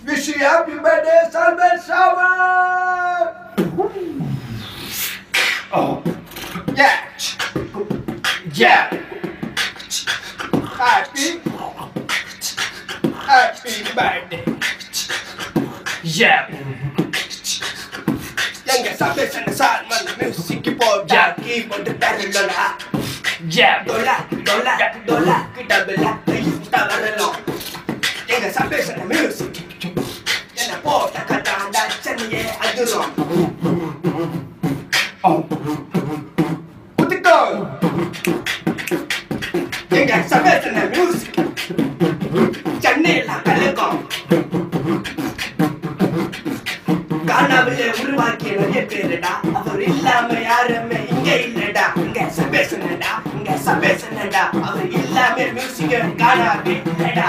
Wish you happy birthday, Salman Shower! Oh. Yeah. Yeah. Happy birthday. Yeah. Yang sampai sana Salman music போட்டா keyboard தரலடா. Yeah. Dola kita bela kita வரலாம். Yang sampai sana music என்ன போட்டா கட்டாண்டா சென்னையே அதுரும். Oh. Kutikko. Yang sampai sana music சென்னையில கலக்கம். காணாமலே உருவாக்கிய நிறைய பேருடா அவர் இல்லாம யாருமே இங்க இல்லடா இங்க சபேசனடா அவர் இல்லாம மியூசிக் காணாமே இல்லடா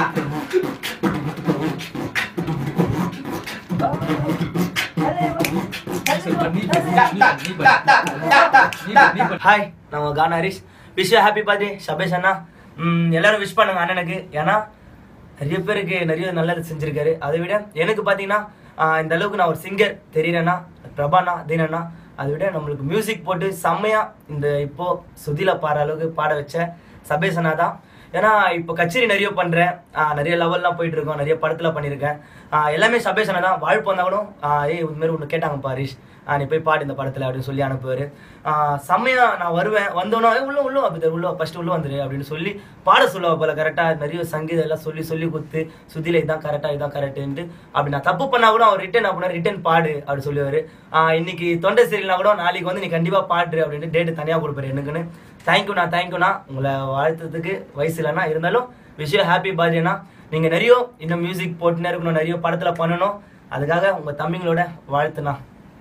ஹாய் நான் Gana Harish. Wish you happy birthday Sabesh அண்ணா. எல்லாரும் விஷ் பண்ணுங்க அண்ணனுக்கு. ஏன்னா நிறைய பேருக்கு நிறைய நல்லது செஞ்சிருக்காரு. அதை விட எனக்கு பார்த்தீங்கன்னா இந்த அளவுக்கு நான் ஒரு சிங்கர் தெரியறேன்னா பிரபாண்ணா தீனண்ணா, அதை விட நம்மளுக்கு மியூசிக் போட்டு செம்மையாக இந்த இப்போது சுதில பாடுற அளவுக்கு பாட வச்ச சபேஷ் அண்ணா தான். ஏன்னா இப்போ கச்சேரி நிறைய பண்ணுறேன், நிறைய லெவல்லாம் போயிட்டுருக்கோம், நிறைய படத்தில் பண்ணியிருக்கேன். எல்லாமே சபேஷ் அண்ணா தான். வாழ்ப்பு வந்தால் கூட இதுமாரி ஒன்று கேட்டாங்கப்பா ஹரிஷ், நீ போய் பாடு இந்த படத்தில் அப்படின்னு சொல்லி அனுப்புவார். செம்மையாக நான் வருவேன், வந்தோன்னா உள்ள அப்படி ஃபஸ்ட்டு உள்ளே வந்துடு அப்படின்னு சொல்லி பாட சொல்லுவா போல். கரெக்டாக நிறைய சங்கீதம் எல்லாம் சொல்லி கொடுத்து சுதியில் இதுதான் கரெக்டுன்ட்டு அப்படி நான் தப்பு பண்ணால் கூட அவர் ரிட்டன் பாடு அப்படி சொல்லுவார். இன்னைக்கு தொண்டை சரியில்லைனா கூட நாளைக்கு வந்து நீ கண்டிப்பாக பாடு அப்படின்ட்டு டேட்டு தனியாக கொடுப்பாரு எனக்குன்னு. தேங்க்யூண்ணா. உங்களை வாழ்த்துறதுக்கு வயசு இல்லைண்ணா, இருந்தாலும் விஷ் யூ ஹாப்பி பர்த்டேண்ணா. நீங்கள் நிறைய இன்னும் மியூசிக் போட்டுனே இருக்கணும், நிறைய படத்தில் பண்ணணும். அதுக்காக உங்கள் தம்பிங்களோட வாழ்த்துண்ணா.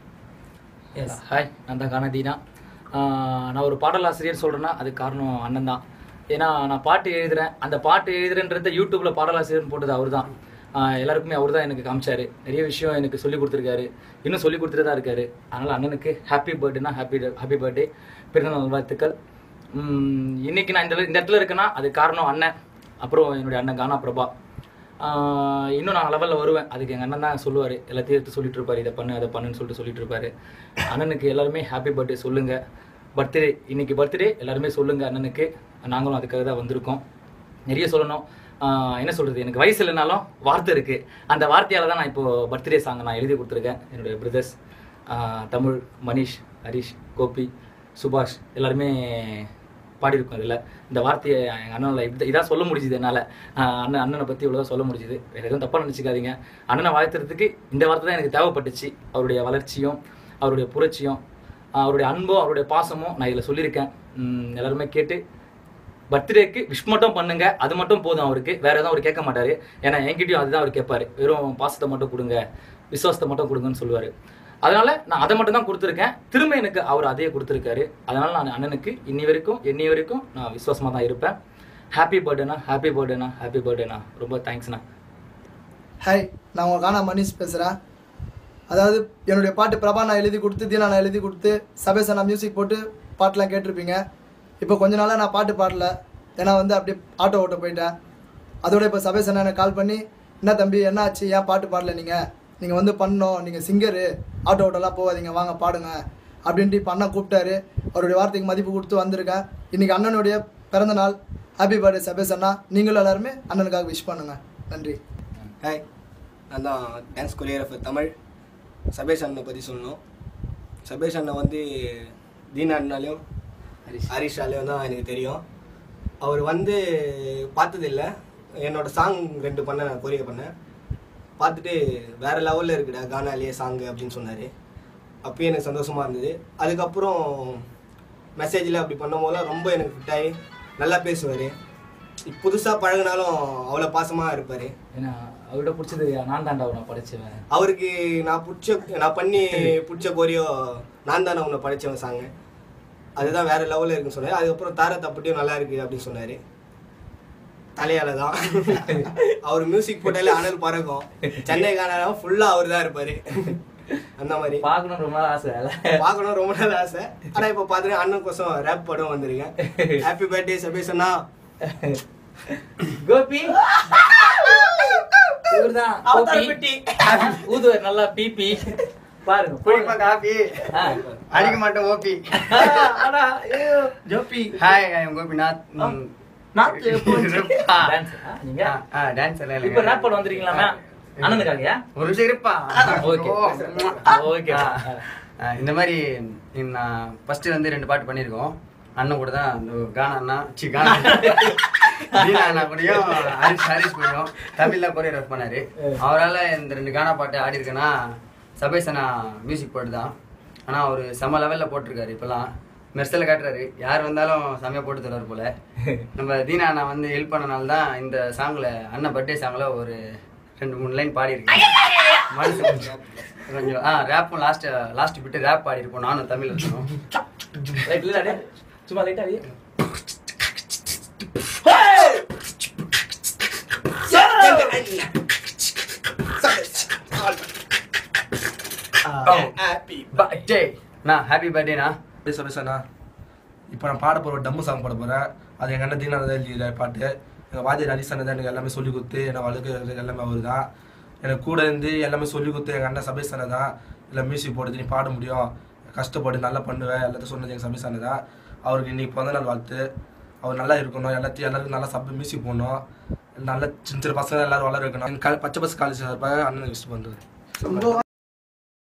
எஸ் ஹாய், நான் தான் கானதீனா. நான் ஒரு பாடலாசிரியர் சொல்கிறேன்னா அதுக்கு காரணம் அண்ணன் தான். ஏன்னா நான் பாட்டு எழுதுகிறேன், அந்த பாட்டு எழுதுறேன்றத யூடியூப்பில் பாடலாசிரியர்னு போட்டது அவர் தான். எல்லாருக்குமே அவர் தான் எனக்கு காமிச்சார். நிறைய விஷயம் எனக்கு சொல்லி கொடுத்துருக்காரு, இன்னும் சொல்லி கொடுத்துட்டு தான் இருக்காரு. அதனால் அண்ணனுக்கு ஹாப்பி பர்த்டேனா ஹாப்பி பர்த்டே, பிறந்தநாள் வாழ்த்துக்கள். இன்றைக்கி நான் இந்த இடத்துல இருக்கேன்னா அது காரணம் அண்ணன், அப்புறம் என்னுடைய அண்ணன் கானா பிரபா. இன்னும் நான் லெவலில் வருவேன், அதுக்கு எங்கள் அண்ணன் தான் சொல்லுவார், எல்லாத்தையும் எடுத்து சொல்லிட்டு இருப்பார், இதை பண்ணு அதை பண்ணுன்னு சொல்லிட்டு இருப்பார். அண்ணனுக்கு எல்லாருமே ஹாப்பி பர்த்டே சொல்லுங்கள். பர்த்டே இன்னைக்கு பர்த்டே எல்லாருமே சொல்லுங்கள் அண்ணனுக்கு. நாங்களும் அதுக்காக தான் வந்திருக்கோம். நிறைய சொல்லணும், என்ன சொல்கிறது, எனக்கு வயசு இல்லைனாலும் வார்த்தை இருக்குது. அந்த வார்த்தையால் தான் நான் இப்போது பர்த்டே சாங் நான் எழுதி கொடுத்துருக்கேன். என்னுடைய பிரதர்ஸ் தமிழ், மனிஷ், ஹரிஷ், கோபி, சுபாஷ் எல்லாருமே பாடியிருக்கோம். இதில் இந்த வார்த்தையை எங்கள் அண்ணனில் இதான் சொல்ல முடிஞ்சுது என்னால். அண்ணனை பற்றி இவ்வளோதான் சொல்ல முடிஞ்சுது. வேறு எதுவும் தப்பாக நினச்சிக்காதீங்க. அண்ணனை வாழ்த்துறதுக்கு இந்த வார்த்தை தான் எனக்கு தேவைப்பட்டுச்சு. அவருடைய வளர்ச்சியும் அவருடைய புரட்சியும் அவருடைய அன்பும் அவருடைய பாசமும் நான் இதில் சொல்லியிருக்கேன். எல்லாருமே கேட்டு பர்த்டேக்கு விஷ் மட்டும் பண்ணுங்க, அது மட்டும் போதும் அவருக்கு. வேறு எதுவும் அவர் கேட்க மாட்டார். ஏன்னா என்கிட்டயும் அதுதான் அவர் கேட்பார், வெறும் பாசத்தை மட்டும் கொடுங்க, விசுவாசத்தை மட்டும் கொடுங்கன்னு சொல்லுவார். அதனால் நான் அதை மட்டும் தான் கொடுத்துருக்கேன். திரும்ப எனக்கு அவர் அதையே கொடுத்துருக்காரு. அதனால் நான் அண்ணனுக்கு இன்னி வரைக்கும் நான் விசுவாசமாக தான் இருப்பேன். ஹாப்பி பர்த்டேண்ணா. ரொம்ப தேங்க்ஸ்ண்ணா. ஹாய், நான் உங்கள் கானா மனிஷ் பேசுகிறேன். அதாவது என்னுடைய பாட்டு பிரபா நான் எழுதி கொடுத்து, தீனா நான் எழுதி கொடுத்து, சபேஷ் நான் மியூசிக் போட்டு பாட்டெலாம் கேட்டிருப்பீங்க. இப்போ கொஞ்ச நாளாக நான் பாட்டு பாடல, ஏன்னா வந்து அப்படியே ஆட்டோ ஓட்ட போயிட்டேன். அதோட இப்போ சபேஷ் அண்ணா எனக்கு கால் பண்ணி, என்ன தம்பி என்ன ஆச்சு, ஏன் பாட்டு பாடல, நீங்கள் வந்து பண்ணோம், நீங்கள் சிங்கரு, ஆட்டோ ஓட்டெல்லாம் போகாதீங்க, வாங்க பாடுங்க அப்படின்ட்டு இப்போ அண்ணன் கூப்பிட்டாரு. அவருடைய வார்த்தைக்கு மதிப்பு கொடுத்து வந்திருக்கேன். இன்றைக்கி அண்ணனுடைய பிறந்த நாள். ஹாப்பி பர்த்டே சபேஷ் அண்ணா. நீங்களும் எல்லாருமே அண்ணனுக்காக விஷ் பண்ணுங்கள். நன்றி. ஹாய், நான் தான் டான்ஸ் கொரியோகிராஃபர் தமிழ். சபேஷ் அண்ணனை பற்றி சொல்லணும். சபேஷ் அண்ணன் வந்து தீனா அண்ணாலையும் ஹரிஷாலையும் தான் எனக்கு தெரியும். அவர் வந்து பார்த்ததில்லை, என்னோடய சாங் 2 பண்ணேன், நான் கொரியோ பண்ணேன். பார்த்துட்டு வேறு லெவலில் இருக்குடா கானாலேயே சாங்கு அப்படின்னு சொன்னார். அப்போயே எனக்கு சந்தோஷமாக இருந்தது. அதுக்கப்புறம் மெசேஜில் அப்படி பண்ணும்போதெல்லாம் ரொம்ப எனக்கு ஃபிட் ஆகி நல்லா பேசுவார். புதுசாக பழகினாலும் அவ்வளோ பாசமாக இருப்பார். ஏன்னா அவர்கிட்ட பிடிச்சது நான் தாண்டா உன்னை படைச்சவன். அவருக்கு நான் பண்ணி பிடிச்ச கோரியோ நான் தானே உன்னை படைச்சவன் சாங்கு, அதுதான் வேறு லெவலில் இருக்குன்னு சொன்னார். அதுக்கப்புறம் தார தப்பட்டியும் நல்லா இருக்குது அப்படின்னு சொன்னார். தலையால தான் அவர் மியூசிக் போட்டாலே அனல் பறக்கும். சென்னை காணாலும் ஃபுல்லாக அவர் தான் இருப்பார். அந்த மாதிரி பார்க்கணும் ரொம்ப நாள் ஆசை. ஆனால் இப்போ பார்த்துட்டு அண்ணன் கோசம் ரேப் படம் வந்திருக்கேன். ஹாப்பி பர்த்டே சபேஷ் அண்ணா. கோபி இவர்தான் அவதார கோபி. பெட்டி. ஊதுவர் நல்லா பிபி பாருங்க குடிப்பா காபி அடிக்க மாட்டேன் ஓபி. அடா, ஐயோ, ஜோபி. Hi I am Gopinath. நாத்து போச்சு. டான்ஸ் நீங்க டான்ஸ் எல்லாம் இப்ப ரேப் பண்ண வந்திருக்கீங்களா அண்ணனுக்காகயா ஒரு நிமிஷம் இருப்பா. ஓகே ஓகே இந்த மாதிரி நான் ஃபர்ஸ்ட் வந்து 2 பாட்டு பண்ணியிருக்கோம். அண்ணன் கூட தான் இந்த கானா அண்ணா கானா தீனா அண்ணா கூடயும் ஹரிஷ் கூடயும் தமிழில் கொரியோகிராஃப் பண்ணாரு. அவரால் இந்த 2 கானா பாட்டு ஆடி இருக்கேன்னா சபேஷ் அண்ணா மியூசிக் போட்டு தான். ஆனால் அவர் செம்ம லெவலில் போட்டிருக்காரு. இப்போலாம் மெர்சலில் காட்டுறாரு, யார் வந்தாலும் செம்மையாக போட்டு தருவார் போல். நம்ம தீனா அண்ணா வந்து ஹெல்ப் பண்ணனால தான் இந்த சாங்கில் அண்ணன் பர்த்டே சாங்கில் ஒரு 2-3 லைன் பாடியிருக்கேன். மனசு கொஞ்சம் ரேப்பும் லாஸ்ட் விட்டு ரேப் பாடியிருப்போம். நானும் தமிழ் இருக்கணும். சும்மா லைட்டா பர்த்டே நான் ஹாப்பி பர்த்டேண்ணா. சபேஷண்ணா, இப்போ நான் பாட போகிற டம்மு சாங் பாட போகிறேன். அது எங்கள் அண்ணன் தீனா தான் எழுதிய பாட்டு. எங்கள் வாத்தியார் ஹரிஷ் அண்ணன் தான் எனக்கு எல்லாமே சொல்லிக் கொடுத்து என்னை வளர்க்குறது எல்லாமே அவர் தான். எனக்கு கூட இருந்து எல்லாமே சொல்லிக் கொடுத்து எங்கள் அண்ணன் சபேஷ் அண்ணன் தான். இல்லை மியூசிக் போடுறது நீ பாட முடியும், கஷ்டப்படு நல்லா பண்ணுவேன் எல்லாத்தையும் சொன்னது எங்கள் சபேஷ் அண்ணன் தான். அவருக்கு இன்னைக்கு பிறந்த நாள் வாழ்த்து. அவர் நல்லா இருக்கணும், எல்லாருக்கும் நல்லா மியூசிக் போடணும், நல்ல சின்ன சின்ன பசங்க எல்லாரும் வளர வைக்கணும். பச்சை பஸ் காலேஜ் சார்பாக அண்ணனுக்கு விஷ் பண்ணுறது.